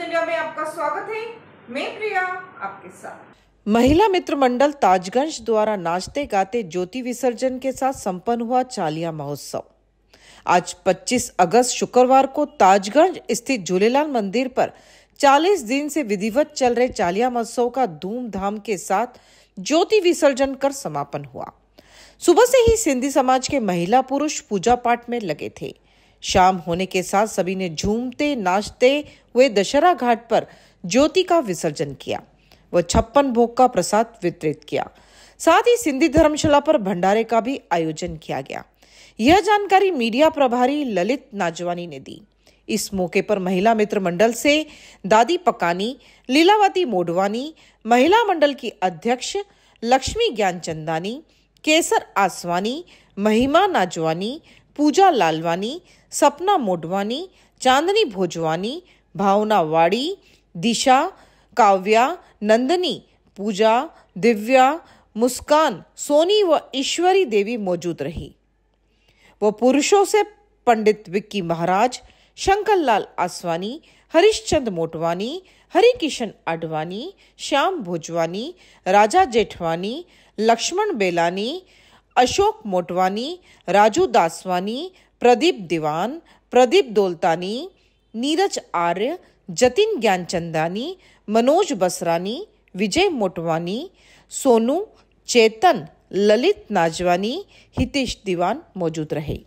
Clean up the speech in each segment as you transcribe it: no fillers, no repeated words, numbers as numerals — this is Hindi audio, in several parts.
इंडिया में आपका स्वागत है। मैं प्रिया आपके साथ। महिला मित्र मंडल ताजगंज द्वारा नाचते गाते ज्योति विसर्जन के साथ संपन्न हुआ चालिया महोत्सव। आज 25 अगस्त शुक्रवार को ताजगंज स्थित झूलेलाल मंदिर पर 40 दिन से विधिवत चल रहे चालिया महोत्सव का धूमधाम के साथ ज्योति विसर्जन कर समापन हुआ। सुबह से ही सिंधी समाज के महिला पुरुष पूजा पाठ में लगे थे। शाम होने के साथ सभी ने झूमते नाचते हुए दशहरा घाट पर ज्योति का विसर्जन किया व 56 भोग का प्रसाद वितरित किया। साथ ही सिंधी धर्मशाला पर भंडारे का भी आयोजन किया गया। यह जानकारी मीडिया प्रभारी ललित नाजवानी ने दी। इस मौके पर महिला मित्र मंडल से दादी पकानी, लीलावती मोडवानी, महिला मंडल की अध्यक्ष लक्ष्मी ज्ञानचंदानी, केसर आसवानी, महिमा नाजवानी, पूजा लालवानी, सपना मोडवानी, चांदनी भोजवानी, भावना वाड़ी, दिशा, काव्या, नंदनी, पूजा, दिव्या, मुस्कान, सोनी व ईश्वरी देवी मौजूद रही। वो पुरुषों से पंडित विक्की महाराज, शंकरलाल आसवानी, हरिश्चंद मोटवानी, हरिकिशन आडवाणी, श्याम भोजवानी, राजा जेठवानी, लक्ष्मण बेलानी, अशोक मोटवानी, राजू दासवानी, प्रदीप दीवान, प्रदीप दौलतानी, नीरज आर्य, जतिन ज्ञानचंदानी, मनोज बसरानी, विजय मोटवानी, सोनू, चेतन, ललित नाजवानी, हितेश दीवान मौजूद रहे।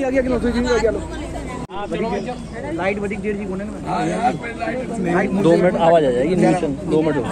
लाइट बड़ी देर जी कोने में 2 मिनट आवाज आ जाएगी। 2 मिनट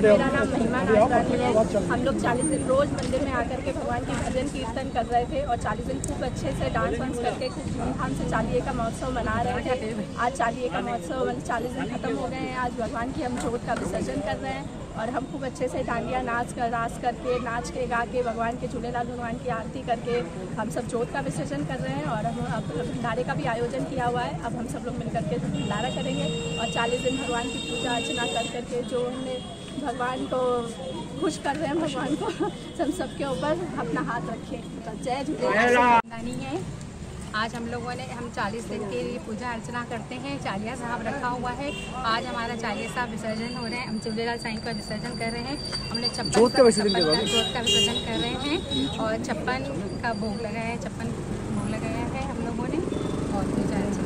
हम लोग 40 दिन रोज मंदिर में आकर के भगवान की भजन कीर्तन कर रहे थे और 40 दिन खूब अच्छे से डांस वांस करके खूब धूमधाम से चालिये का महोत्सव मना रहे थे। आज चालिये का महोत्सव 40 दिन खत्म हो गए हैं। आज भगवान की हम जोत का विसर्जन कर रहे हैं और हम खूब अच्छे से डांडिया नाच करके नाच के गा के भगवान के झूलेलाल भगवान की आरती करके हम सब जोत का विसर्जन कर रहे हैं। और हम अब भंडारे का भी आयोजन किया हुआ है। अब हम सब लोग मिलकर के भंडारा करेंगे और 40 दिन भगवान की पूजा अर्चना कर करके जो हमने भगवान को खुश कर रहे हैं, भगवान को हम सबके ऊपर अपना हाथ रखें। तो जय झूलेलाल। आज हम 40 दिन के लिए पूजा अर्चना करते हैं। चालिया साहब रखा हुआ है। आज हमारा चालिया साहब विसर्जन हो रहे हैं। हम झूलेलाल साईं का विसर्जन कर रहे हैं। हमने 56 जोत का विसर्जन कर रहे हैं और 56 का भोग लगाया है। 56 भोग लगाया है हम लोगों ने और पूजा अर्चना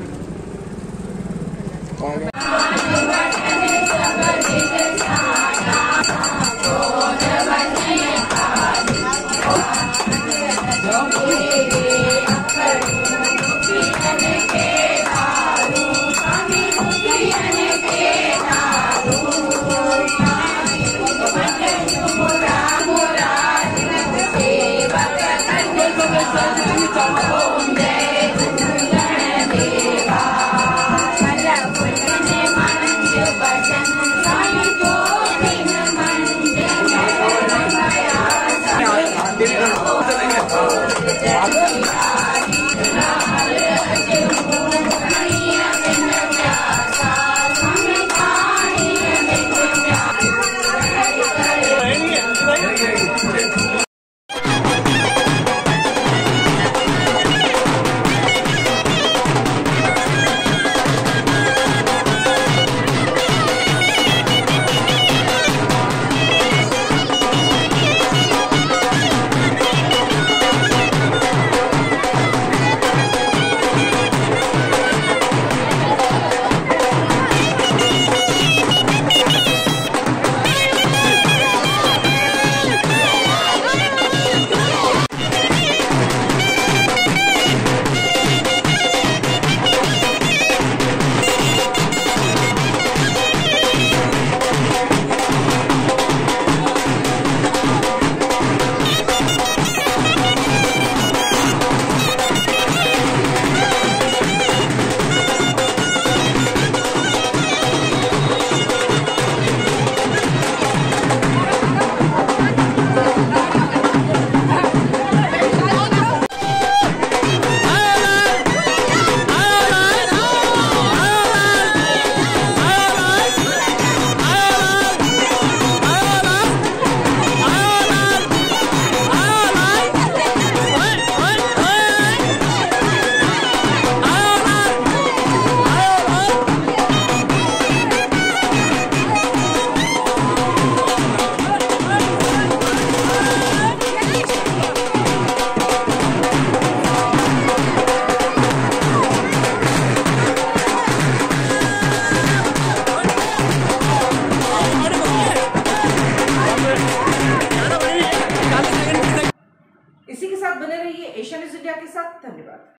बने रहिए एशियन न्यूज इंडिया के साथ। धन्यवाद।